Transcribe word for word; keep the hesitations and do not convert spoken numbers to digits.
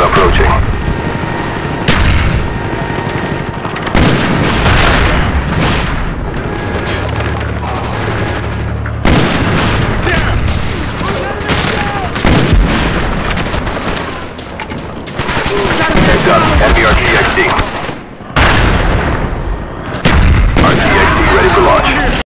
Intruder approaching. Heads up, enemy R T X D.